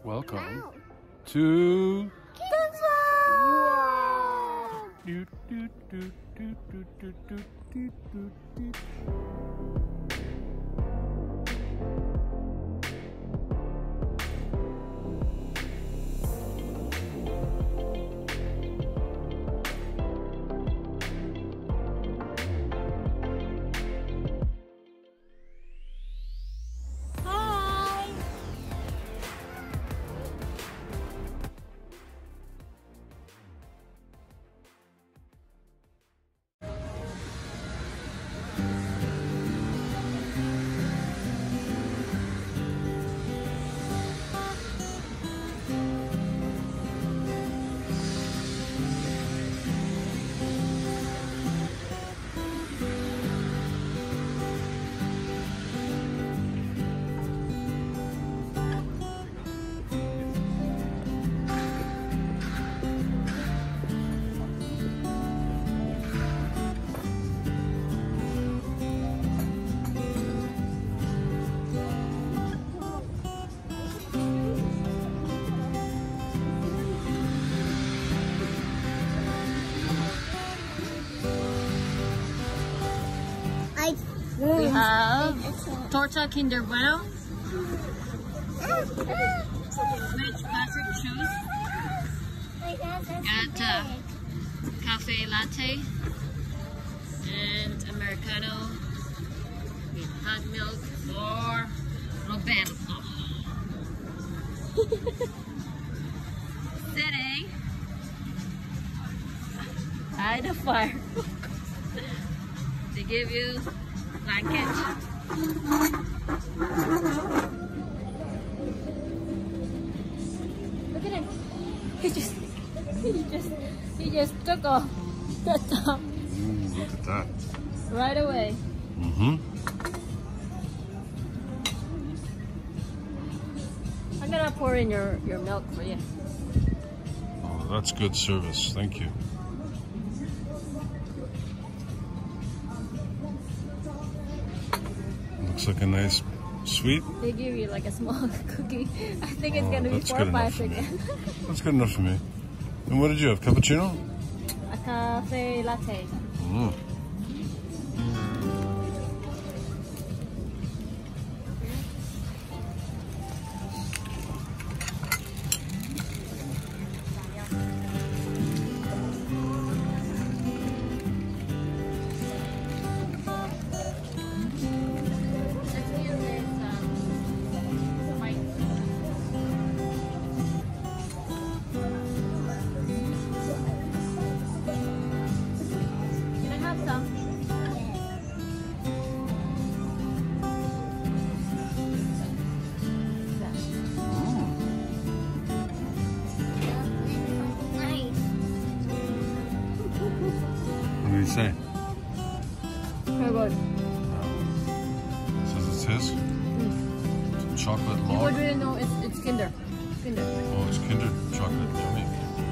Welcome Wow. to Kids World! do, do, do, do, do, do, do, do, do, do. Hi! We have Torta Kinder Bueno, Rich Patrick Shoes, got Cafe Latte, and Americano with hot milk or Roberto. Sitting by the fire. They give you blanket. Look at him. He just took off the top Ooh, look at that. right away. Mm-hmm. I'm gonna pour in your milk for you. Oh, that's good service. Thank you. Looks like a nice sweet. They give you like a small cookie. I think it's gonna be That's 4 good or 5 enough for me. again. That's good enough for me. And what did you have? Cappuccino? A cafe latte. Mm. Can I have some? Nice. What do you say? Very good. Says it's his? Chocolate You log? would really know it's Kinder. Kinder. Oh, it's Kinder chocolate. Yummy.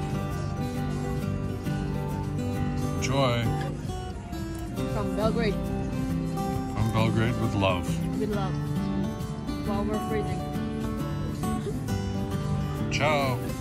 Enjoy. From Belgrade. From Belgrade with love. With love. While we're freezing. Ciao.